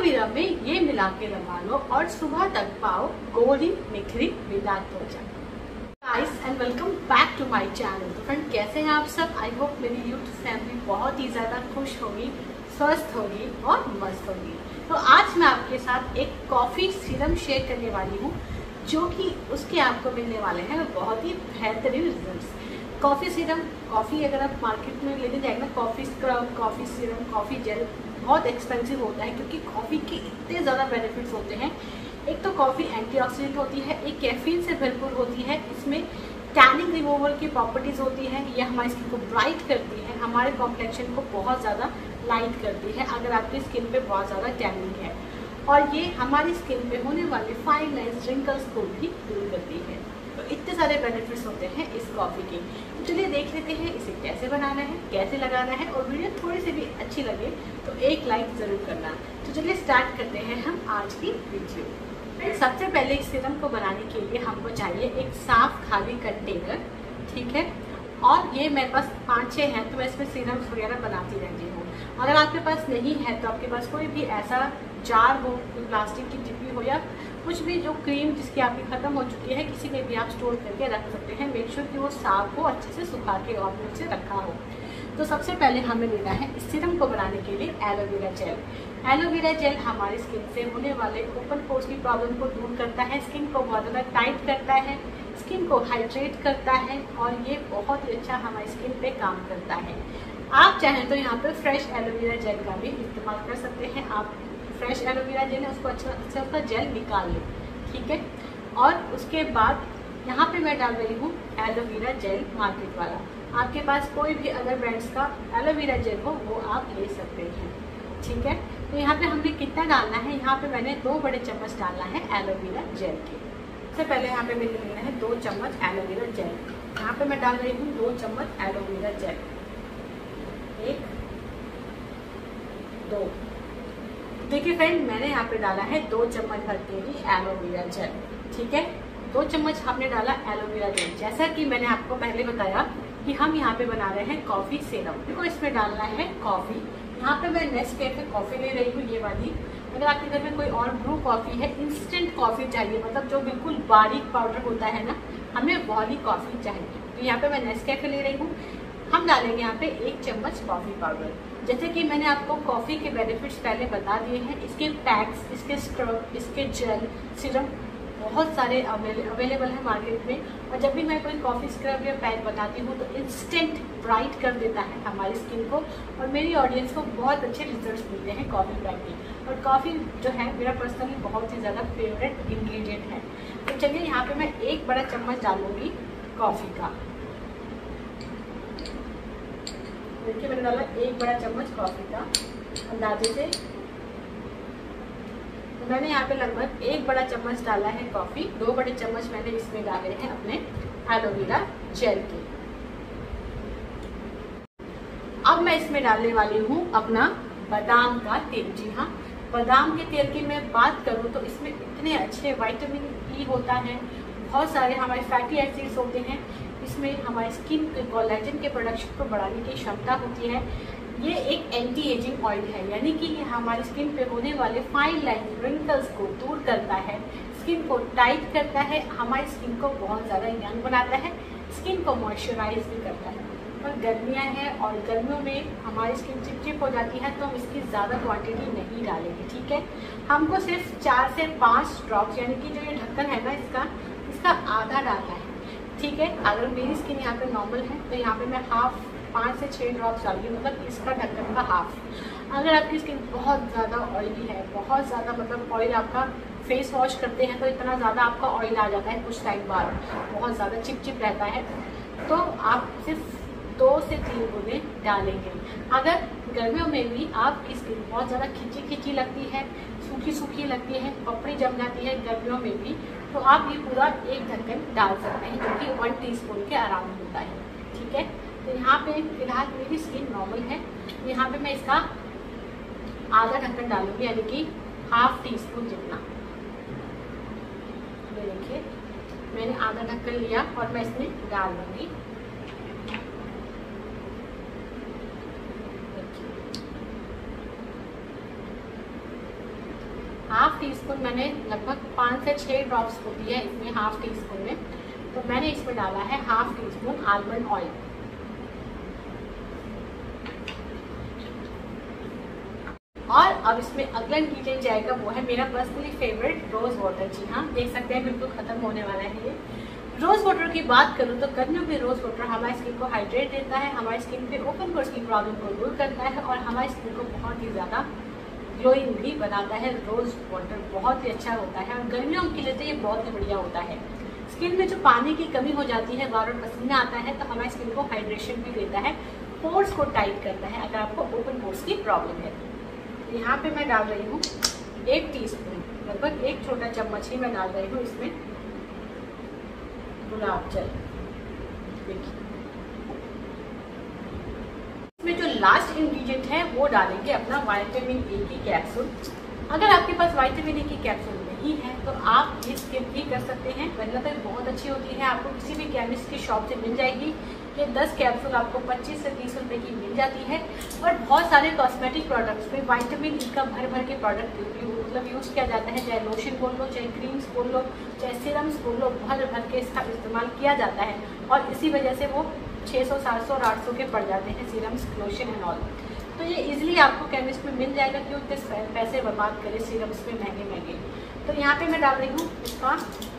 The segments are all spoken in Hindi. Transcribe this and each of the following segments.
एलोवेरा में ये मिला के लगा लो और सुबह तक पाओ गोरी निखरी बेदाग त्वचा। Guys and welcome back to my channel. तो फ्रेंड, कैसे हैं आप सब? आई होप मेरी यूट्यूब फैमिली बहुत ही ज़्यादा खुश होगी, स्वस्थ होगी और मस्त होगी। तो आज मैं आपके साथ एक कॉफ़ी सीरम शेयर करने वाली हूँ, जो कि उसके आपको मिलने वाले हैं बहुत ही बेहतरीन रिजल्ट्स। कॉफ़ी सीरम, कॉफ़ी अगर आप मार्केट में लेने जाएंगे ना, coffee scrub, coffee serum, coffee gel बहुत एक्सपेंसिव होता है, क्योंकि कॉफ़ी के इतने ज़्यादा बेनिफिट्स होते हैं। एक तो कॉफ़ी एंटीऑक्सीडेंट होती है, एक कैफीन से भरपूर होती है, इसमें टैनिंग रिमूवल की प्रॉपर्टीज़ होती है, यह हमारी स्किन को ब्राइट करती है, हमारे कॉम्प्लेक्शन को बहुत ज़्यादा लाइट करती है अगर आपकी स्किन पे बहुत ज़्यादा टैनिंग है, और ये हमारी स्किन पे होने वाले फाइन लाइन्स, रिंकल्स को भी दूर करती है। तो इतने सारे बेनिफिट्स होते हैं इस कॉफ़ी के। तो चलिए देख लेते हैं इसे कैसे बनाना है, कैसे लगाना है, और वीडियो थोड़ी सी भी अच्छी लगे तो एक लाइक ज़रूर करना। तो चलिए स्टार्ट करते हैं हम आज की वीडियो। सबसे पहले इस सीरम को बनाने के लिए हमको चाहिए एक साफ खाली कंटेनर, ठीक है। और ये मेरे पास 5-6 हैं, तो मैं इसमें सीरम्स वगैरह बनाती रहती हूँ। अगर आपके पास नहीं है तो आपके पास कोई भी ऐसा जार हो, प्लास्टिक की डिब्बी हो, या कुछ भी जो क्रीम जिसकी आपकी ख़त्म हो चुकी है, किसी में भी आप स्टोर करके रख सकते हैं। मेक श्योर कि वो साफ हो, अच्छे से सुखा के और से रखा हो। तो सबसे पहले हमें लेना है इस सीरम को बनाने के लिए एलोवेरा जेल। एलोवेरा जेल हमारी स्किन से होने वाले ओपन पोर्स की प्रॉब्लम को दूर करता है, स्किन को बहुत ज़्यादा टाइट करता है, स्किन को हाइड्रेट करता है, और ये बहुत ही अच्छा हमारी स्किन पे काम करता है। आप चाहें तो यहाँ पे फ्रेश एलोवेरा जेल का भी इस्तेमाल कर सकते हैं। आप फ्रेश एलोवेरा जेल है उसको अच्छा से उसका जेल निकाल लें, ठीक है। और उसके बाद यहाँ पे मैं डाल रही हूँ एलोवेरा जेल मार्केट वाला। आपके पास कोई भी अदर ब्रांड्स का एलोवेरा जेल हो वो आप ले सकते हैं, ठीक है। तो यहाँ पे हमें कितना डालना है, यहाँ पे मैंने 2 बड़े चम्मच डालना है एलोवेरा जेल के। सबसे पहले यहाँ पे मैंने लेना है 2 चम्मच एलोवेरा जेल। यहाँ पे मैं डाल रही हूँ 2 चम्मच एलोवेरा जेल, 1 2। देखिए फ्रेंड, मैंने यहाँ पे डाला है 2 चम्मच भर के ही एलोवेरा जेल, ठीक है। 2 चम्मच हमने डाला एलोवेरा जेल। जैसा कि मैंने आपको पहले बताया कि हम यहाँ पे बना रहे हैं कॉफ़ी सीरम, देखो इसमें डालना है कॉफ़ी। यहाँ पे मैं नेस्कैफे कॉफ़ी ले रही हूँ, ये वाली। अगर आपके घर में कोई और ब्रू कॉफ़ी है, इंस्टेंट कॉफ़ी चाहिए, मतलब जो बिल्कुल बारीक पाउडर होता है ना, हमें वाली कॉफ़ी चाहिए। तो यहाँ पे मैं नेस्कैफे ले रही हूँ। हम डालेंगे यहाँ पे 1 चम्मच कॉफ़ी पाउडर। जैसे कि मैंने आपको कॉफ़ी के बेनिफिट्स पहले बता दिए हैं, इसके पैक्स, इसके स्क्रब, इसके जेल, सीरम बहुत सारे अवेलेबल है मार्केट में। और जब भी मैं कोई कॉफ़ी स्क्रब या पैक बताती हूँ तो इंस्टेंट ब्राइट कर देता है हमारी स्किन को, और मेरी ऑडियंस को बहुत अच्छे रिजल्ट्स मिलते हैं कॉफ़ी पैक में। और कॉफ़ी जो है मेरा पर्सनली बहुत ही ज़्यादा फेवरेट इंग्रेडिएंट है। तो चलिए यहाँ पे मैं 1 बड़ा चम्मच डालूंगी कॉफ़ी का। देखिए मैंने डाला 1 बड़ा चम्मच कॉफ़ी का अंदाजे से। तो मैंने यहाँ पे लगभग 1 बड़ा चम्मच डाला है कॉफ़ी। 2 बड़े चम्मच मैंने इसमें डाले हैं अपने एलोवेरा जेल के। अब मैं इसमें डालने वाली हूँ अपना बादाम का तेल। जी हाँ, बादाम के तेल की मैं बात करूँ तो इसमें इतने अच्छे विटामिन ई होता है, बहुत सारे हमारे फैटी एसिड्स होते हैं, इसमें हमारी स्किन के कोलेजन के प्रोडक्शन को बढ़ाने की क्षमता होती है। ये एक एंटी एजिंग ऑयल है, यानी कि ये हमारी स्किन पे होने वाले फाइन लाइन, रिंकल्स को दूर करता है, स्किन को टाइट करता है, हमारी स्किन को बहुत ज़्यादा यंग बनाता है, स्किन को मॉइस्चराइज भी करता है। पर गर्मियाँ हैं और गर्मियों में हमारी स्किन चिपचिप हो जाती है, तो हम इसकी ज़्यादा क्वांटिटी नहीं डालेंगे, ठीक है। हमको सिर्फ 4 से 5 ड्रॉप्स, यानी कि जो ये ढक्कन है ना इसका आधा डालना है, ठीक है। अगर मेरी स्किन यहाँ पे नॉर्मल है तो यहाँ पे मैं 5 से 6 ड्रॉप्स डालूंगी, मतलब इसका ढक्कन का हाफ। अगर आपकी स्किन बहुत ज़्यादा ऑयली है, बहुत ज़्यादा मतलब ऑयल, आपका फेस वॉश करते हैं तो इतना ज़्यादा आपका ऑयल आ जाता है कुछ टाइम बाद, बहुत ज़्यादा चिपचिप रहता है, तो आप सिर्फ 2 से 3 बूंदें डालेंगे। अगर गर्मियों में भी आपकी स्किन बहुत ज़्यादा खिंची लगती है, सूखी लगती है, पपड़ी जम जाती है गर्मियों में भी, तो आप ये पूरा 1 ढक्कन डाल सकते हैं, जो कि 1 टीस्पून के अराउंड होता है, ठीक है। तो यहाँ पे फिलहाल मेरी स्किन नॉर्मल है, यहाँ पे मैं इसका आधा ढक्कन डालूंगी, यानी कि ½ टीस्पून जितना। ये देखिए मैंने आधा ढक्कन लिया और मैं इसमें डाल दूंगी। हाफ टी स्पून मैंने लगभग 5 से 6 ड्रॉप्स होती है इसमें हाफ टी स्पून में, तो मैंने इसमें डाला है half teaspoon almond oil. और अब इसमें अगला इंग्रेडिएंट जाएगा वो है मेरा पर्सनली फेवरेट रोज वाटर। जी हाँ, देख सकते हैं बिल्कुल खत्म होने वाला है ये। रोज वाटर की बात करूँ तो गर्मियों में रोज वाटर हमारी स्किन को हाइड्रेट देता है, हमारी स्किन पे ओपन पोर्स की प्रॉब्लम को दूर करता है और हमारी स्किन को बहुत ही ज़्यादा ग्लोइंग भी बनाता है। रोज वाटर बहुत ही अच्छा होता है और गर्मियों के लिए तो ये बहुत ही बढ़िया होता है। स्किन में जो पानी की कमी हो जाती है, बार बार पसीना आता है, तो हमारी स्किन को हाइड्रेशन भी देता है, पोर्स को टाइट करता है अगर आपको ओपन पोर्स की प्रॉब्लम है। यहाँ पे मैं डाल रही हूँ 1 टीस्पून, लगभग 1 छोटा चम्मच ही मैं डाल रही हूँ इसमें गुलाब जल। देखिए इसमें जो लास्ट इंग्रेडिएंट है वो डालेंगे अपना विटामिन ए की कैप्सूल। अगर आपके पास विटामिन ए की कैप्सूल नहीं है तो आप ये स्किप भी कर सकते हैं, वरना तो बहुत अच्छी होती है, आपको किसी भी केमिस्ट की शॉप से मिल जाएगी। ये 10 कैप्सूल आपको 25 से 30 रुपए की मिल जाती है। और बहुत सारे कॉस्मेटिक प्रोडक्ट्स में विटामिन ई का भर भर के प्रोडक्ट मतलब यूज किया जाता है, चाहे लोशन बोल लो, चाहे क्रीम्स बोल लो, चाहे सीरम्स बोल लो, भर भर के इसका इस्तेमाल किया जाता है और इसी वजह से वो 600, 700 और 800 के पड़ जाते हैं सीरम्स, लोशन एंड ऑल। तो ये इजीली आपको केमिस्ट में मिल जाएगा, क्यों इतने पैसे बर्बाद करें सीरम्स में महंगे महंगे। तो यहाँ पे मैं डाल रही हूँ इसका,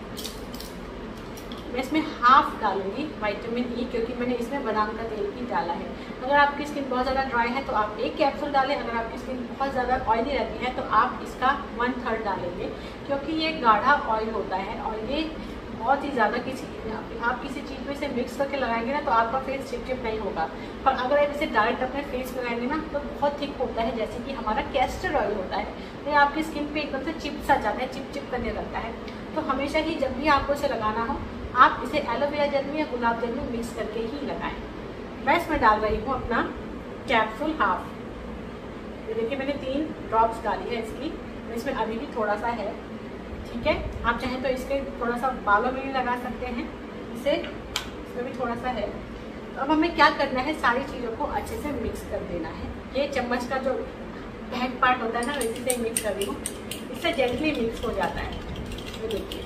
मैं इसमें हाफ डालूंगी विटामिन ई, क्योंकि मैंने इसमें बादाम का तेल भी डाला है। अगर आपकी स्किन बहुत ज़्यादा ड्राई है तो आप 1 कैप्सूल डालें, अगर आपकी स्किन बहुत ज़्यादा ऑयली रहती है तो आप इसका 1/3 डालेंगे, क्योंकि ये गाढ़ा ऑयल होता है और ये बहुत ही ज़्यादा आप किसी चीज़ में इसे मिक्स करके लगाएंगे ना तो आपका फेस चिपचिप नहीं होगा। पर अगर आप इसे डायरेक्ट अपने फेस में लगाएंगे ना तो बहुत थिक होता है, जैसे कि हमारा कैस्टर ऑयल होता है, तो ये आपकी स्किन पे एकदम से चिप सा जाता है, चिप करने लगता है। तो हमेशा ही जब भी आपको इसे लगाना हो आप इसे एलोवेरा जेल में या गुलाब जल में मिक्स करके ही लगाएं। मैं इसमें डाल रही हूँ अपना कैप्सूल हाफ। ये देखिए मैंने 3 ड्रॉप्स डाली है इसकी, इसमें अभी भी थोड़ा सा है, ठीक है। आप चाहें तो इसके थोड़ा सा बालों में भी लगा सकते हैं, इसमें भी थोड़ा सा है। तो अब हमें क्या करना है, सारी चीज़ों को अच्छे से मिक्स कर देना है। ये चम्मच का जो बैक पार्ट होता है ना, इसी से मिक्स कर रही हूँ, इससे जेंटली मिक्स हो जाता है। ये देखिए।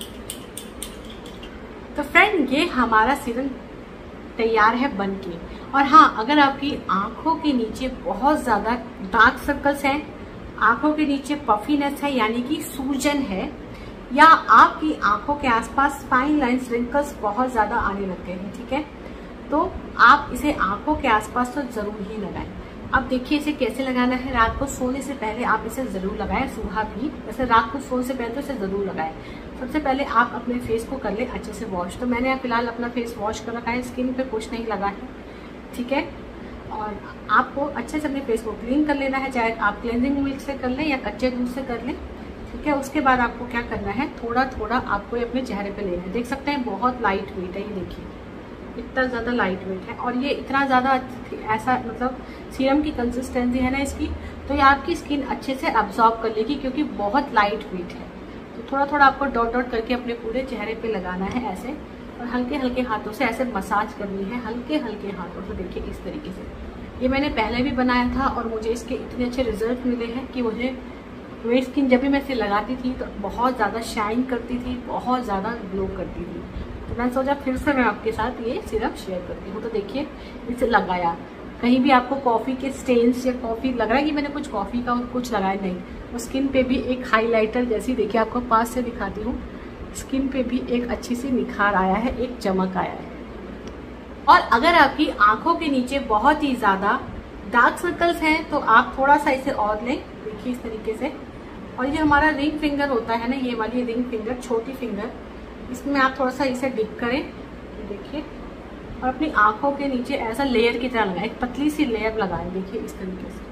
तो फ्रेंड ये हमारा सीरम तैयार है बनके। और हाँ, अगर आपकी आंखों के नीचे बहुत ज़्यादा डार्क सर्कल्स हैं, आंखों के नीचे पफीनेस है यानी कि सूजन है, या आपकी आंखों के आसपास फाइन लाइंस रिंकल्स बहुत ज़्यादा आने लग गए हैं, ठीक है, तो आप इसे आंखों के आसपास तो ज़रूर ही लगाएं। अब देखिए इसे कैसे लगाना है। रात को सोने से पहले आप इसे ज़रूर लगाएं, सुबह भी, वैसे रात को सोने से पहले तो इसे ज़रूर लगाएं। सबसे पहले आप अपने फेस को कर ले अच्छे से वॉश। तो मैंने फिलहाल अपना फेस वॉश कर रखा है, स्किन पे कुछ नहीं लगा है, ठीक है। और आपको अच्छे से अपने फेस को क्लीन कर लेना है, चाहे आप क्लेंजिंग मिल्क से कर लें या कच्चे दूध से कर लें, ठीक है। उसके बाद आपको क्या करना है, थोड़ा थोड़ा आपको अपने चेहरे पे लेना है। देख सकते हैं बहुत लाइट वेट है, ये देखिए इतना ज़्यादा लाइट वेट है और ये इतना ज़्यादा ऐसा मतलब सीरम की कंसिस्टेंसी है ना इसकी, तो ये आपकी स्किन अच्छे से अब्जॉर्ब कर लेगी क्योंकि बहुत लाइट वेट है। तो थोड़ा थोड़ा आपको डॉट डॉट करके अपने पूरे चेहरे पे लगाना है ऐसे, और हल्के हल्के हाथों से ऐसे मसाज करनी है, हल्के हल्के हाथों से। देखिए इस तरीके से। ये मैंने पहले भी बनाया था और मुझे इसके इतने अच्छे रिजल्ट मिले हैं कि मुझे मेरी स्किन जब भी मैं इसे लगाती थी तो बहुत ज़्यादा शाइन करती थी, बहुत ज़्यादा ग्लो करती थी। तो मैंने सोचा फिर से मैं आपके साथ ये सिरप शेयर करती हूँ। तो देखिए इसे लगाया, कहीं भी आपको कॉफ़ी के स्टेन्स या कॉफ़ी लग रहा है कि मैंने कुछ कॉफ़ी का कुछ लगाया नहीं, वो स्किन पे भी एक हाइलाइटर जैसी, देखिए आपको पास से दिखाती हूँ, स्किन पे भी एक अच्छी सी निखार आया है, एक चमक आया है। और अगर आपकी आंखों के नीचे बहुत ही ज़्यादा डार्क सर्कल्स हैं तो आप थोड़ा सा इसे और लें, देखिए इस तरीके से। और ये हमारा रिंग फिंगर होता है ना, ये वाली रिंग फिंगर, छोटी फिंगर, इसमें आप थोड़ा सा इसे डिप करें, देखिए, और अपनी आंखों के नीचे ऐसा लेयर की तरह लगाएं, एक पतली सी लेयर लगाएं, देखिए इस तरीके से।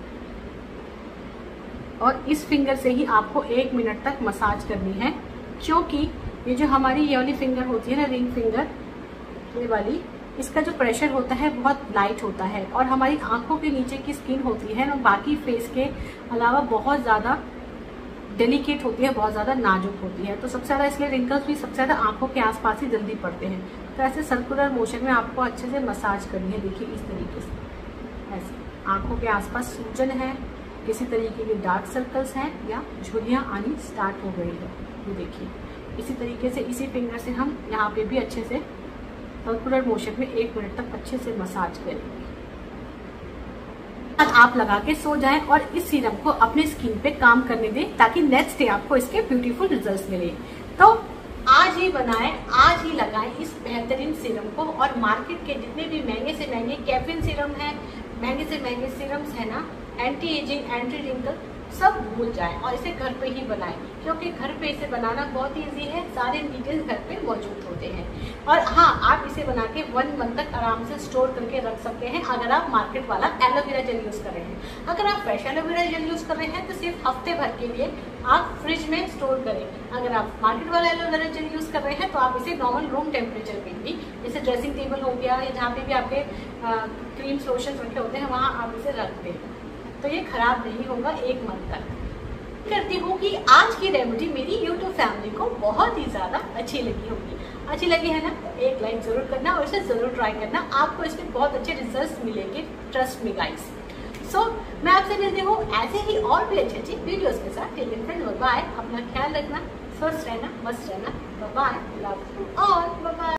और इस फिंगर से ही आपको 1 मिनट तक मसाज करनी है, क्योंकि ये जो हमारी ये वाली फिंगर होती है ना, रिंग फिंगर, ये वाली, इसका जो प्रेशर होता है बहुत लाइट होता है और हमारी आंखों के नीचे की स्किन होती है ना, बाकी फेस के अलावा बहुत ज़्यादा डेलिकेट होती है, बहुत ज़्यादा नाजुक होती है। तो सबसे ज़्यादा इसलिए रिंकल्स भी सबसे ज़्यादा आंखों के आसपास ही जल्दी पड़ते हैं। तो ऐसे सर्कुलर मोशन में आपको अच्छे से मसाज करनी है, देखिए इस तरीके से। ऐसे आंखों के आसपास सूजन है किसी तरीके के डार्क सर्कल्स हैं या झुर्रियाँ आनी स्टार्ट हो गई है, ये देखिए। इसी तरीके से इसी फिंगर से हम यहाँ पे भी अच्छे से सर्कुलर मोशन में 1 मिनट तक अच्छे से मसाज करेंगे। आप लगा के सो जाएं और इस सीरम को अपने स्किन पे काम करने दें ताकि नेक्स्ट डे आपको इसके ब्यूटीफुल रिजल्ट्स मिले। तो आज ही बनाएं, आज ही लगाएं इस बेहतरीन सीरम को। और मार्केट के जितने भी महंगे से महंगे कैफीन सीरम है, महंगे से महंगे सीरम्स है ना, एंटी एजिंग, एंटी रिंकल, सब भूल जाएं और इसे घर पे ही बनाएं, क्योंकि घर पे इसे बनाना बहुत इजी है। सारे इंग्रेडिएंट्स घर पे मौजूद होते हैं। और हाँ, आप इसे बना के 1 मंथ तक आराम से स्टोर करके रख सकते हैं अगर आप मार्केट वाला एलोवेरा जेल यूज कर रहे हैं। अगर आप फ्रेश एलोवेरा जेल यूज कर रहे हैं तो सिर्फ हफ्ते भर के लिए आप फ्रिज में स्टोर करें। अगर आप मार्केट वाला एलोवेरा जेल यूज कर रहे हैं तो आप इसे नॉर्मल रूम टेम्परेचर पे भी, जैसे ड्रेसिंग टेबल हो गया या जहाँ पे भी आपके क्रीम्स लोशन रखे होते हैं, वहाँ आप इसे रख दें, तो ये खराब नहीं होगा 1 मंथ तक। करती हूँ कि आज की रेमेडी मेरी यूट्यूब फैमिली को बहुत ही ज़्यादा अच्छी लगी होगी। अच्छी लगी है ना, तो एक लाइक जरूर करना और इसे जरूर ट्राई करना, आपको इसमें बहुत अच्छे रिजल्ट्स मिलेंगे, ट्रस्ट मी गाइस। सो मैं आपसे मिलती हूँ ऐसे ही और भी अच्छी अच्छी वीडियोस के साथ। Till then friends, bye bye. अपना ख्याल रखना, स्वस्थ रहना, मस्त रहना, bye bye, love you all, bye bye.